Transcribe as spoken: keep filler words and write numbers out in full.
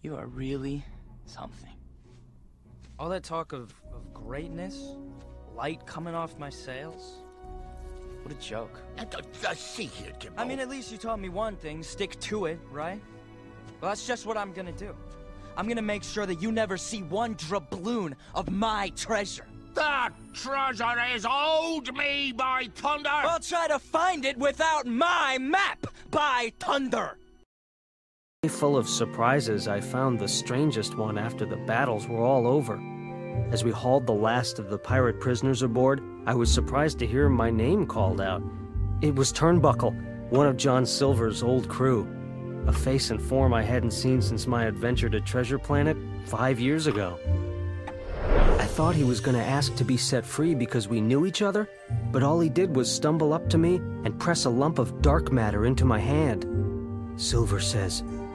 You are really something. All that talk of, of greatness, light coming off my sails. What a joke. Uh, uh, see here, Jim. I mean, at least you taught me one thing, stick to it, right? Well, that's just what I'm gonna do. I'm gonna make sure that you never see one doubloon of my treasure. That treasure is owed me by thunder! I'll try to find it without my map, by thunder! Full of surprises, I found the strangest one after the battles were all over. As we hauled the last of the pirate prisoners aboard, I was surprised to hear my name called out. It was Turnbuckle, one of John Silver's old crew. A face and form I hadn't seen since my adventure to Treasure Planet five years ago. I thought he was going to ask to be set free because we knew each other, but all he did was stumble up to me and press a lump of dark matter into my hand. Silver says,